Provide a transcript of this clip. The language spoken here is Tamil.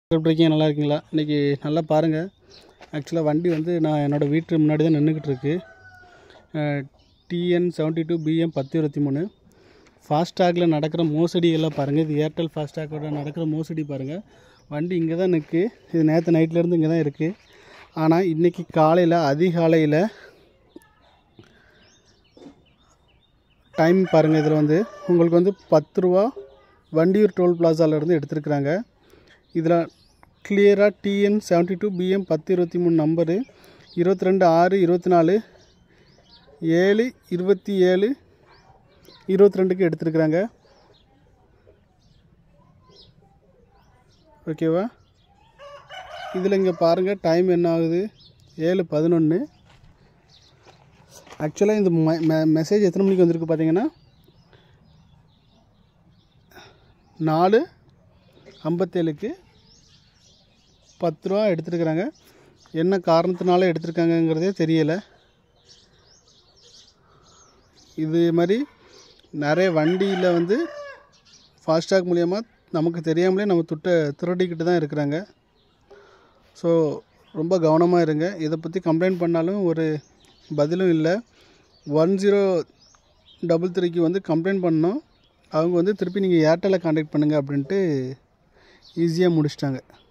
எப்படி இருக்கீங்க? நல்லா இருக்கீங்களா? இன்றைக்கி நல்லா பாருங்கள். ஆக்சுவலாக வண்டி வந்து நான் என்னோடய வீட்டு முன்னாடி தான் நின்றுக்கிட்டு இருக்கு. TN72BM 1023 ஃபாஸ்டாகில் நடக்கிற மோசடியெல்லாம் பாருங்கள். இது ஏர்டெல் ஃபாஸ்டாகோட நடக்கிற மோசடி பாருங்கள். வண்டி இங்கே தான் நிற்கு. இது நேற்று நைட்லேருந்து இங்கே தான் இருக்குது. ஆனால் இன்றைக்கி காலையில் அதிகாலையில் டைம் பாருங்கள். இதில் வந்து உங்களுக்கு வந்து 10 ரூபா வண்டியூர் டோல் பிளாசாவிலேருந்து எடுத்துருக்குறாங்க. இதில் கிளியராக TN72BM 1023 நம்பரு 22/6/24/7/27/22க்கு எடுத்துருக்குறாங்க. ஓகேவா? இதில் இங்கே பாருங்கள் டைம் என்ன ஆகுது, 7:11. ஆக்சுவலாக இந்த மெசேஜ் எத்தனை மணிக்கு வந்திருக்கு பார்த்தீங்கன்னா 4:57க்கு 10 ரூபா எடுத்துருக்குறாங்க. என்ன காரணத்தினால எடுத்துருக்காங்கங்கிறதே தெரியலை. இது மாதிரி நிறைய வண்டியில் வந்து ஃபாஸ்டாக் மூலயமா நமக்கு தெரியாமலே நம்ம திருடிக்கிட்டு தான் இருக்கிறாங்க. ஸோ ரொம்ப கவனமாக இருங்க. இதை பற்றி கம்ப்ளைண்ட் பண்ணாலும் ஒரு பதிலும் இல்லை. 1033க்கு வந்து கம்ப்ளைண்ட் பண்ணோம். அவங்க வந்து திருப்பி நீங்கள் ஏர்டெல்லை கான்டாக்ட் பண்ணுங்கள் அப்படின்ட்டு ஈஸியாக முடிச்சிட்டாங்க.